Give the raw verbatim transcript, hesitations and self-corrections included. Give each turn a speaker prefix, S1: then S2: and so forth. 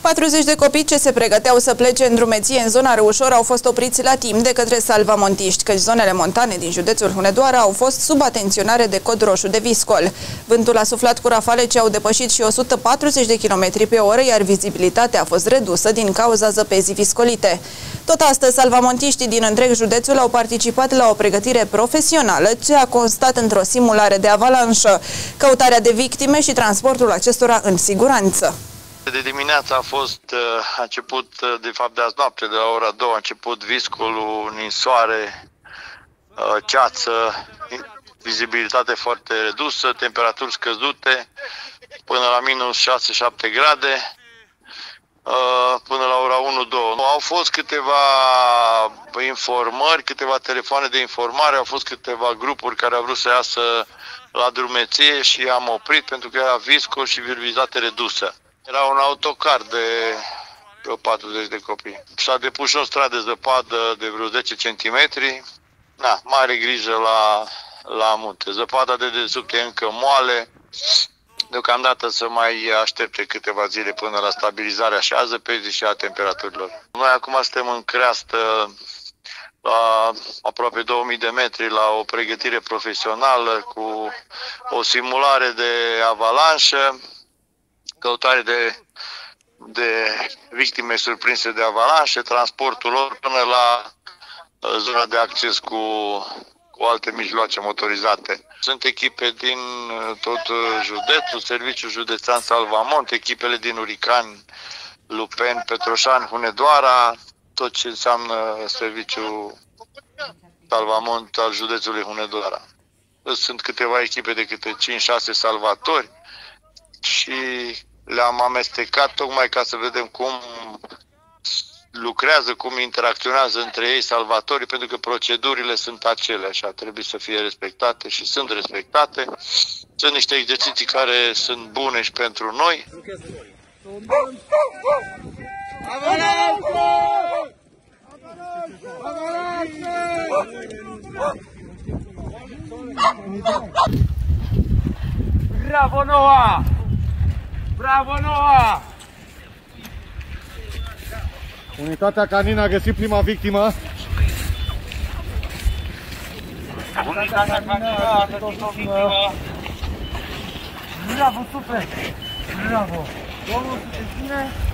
S1: patruzeci de copii ce se pregăteau să plece în drumeție în zona Râușor au fost opriți la timp de către salvamontiști, căci zonele montane din județul Hunedoara au fost sub atenționare de cod roșu de viscol. Vântul a suflat cu rafale ce au depășit și o sută patruzeci de kilometri pe oră, iar vizibilitatea a fost redusă din cauza zăpezii viscolite. Tot astăzi, salvamontiștii din întreg județul au participat la o pregătire profesională ce a constat într-o simulare de avalanșă, căutarea de victime și transportul acestora în siguranță.
S2: De dimineață a fost, a început, de fapt de azi noapte, de la ora două, a început viscolul, ninsoare, ceață, vizibilitate foarte redusă, temperaturi scăzute, până la minus șase șapte grade, până la ora unu două. Au fost câteva informări, câteva telefoane de informare, au fost câteva grupuri care au vrut să iasă la drumeție și am oprit pentru că era viscol și vizibilitate redusă. Era un autocar de vreo patruzeci de copii. S-a depus și o stradă de zăpadă de vreo zece centimetri. Na, mare grijă la, la munte. Zăpada de dedesubt e încă moale. Deocamdată să mai aștepte câteva zile până la stabilizarea și a zăpezii și a temperaturilor. Noi acum suntem în creastă la aproape două mii de metri la o pregătire profesională cu o simulare de avalanșă, căutare de, de victime surprinse de avalanșe, transportul lor până la zona de acces cu, cu alte mijloace motorizate. Sunt echipe din tot județul, Serviciul Județean Salvamont, echipele din Urican, Lupeni, Petroșani, Hunedoara, tot ce înseamnă Serviciul Salvamont al județului Hunedoara. Sunt câteva echipe de câte cinci șase salvatori și le-am amestecat tocmai ca să vedem cum lucrează, cum interacționează între ei salvatorii, pentru că procedurile sunt aceleași, trebuie să fie respectate și sunt respectate. Sunt niște exerciții care sunt bune și pentru noi.
S3: Bravo, Noah! Bravo, Noah!
S4: Unitatea canină a găsit prima victimă.
S3: Unitatea canină a găsit o victimă. Bravo, super! Bravo! Domnul, sunteți bine?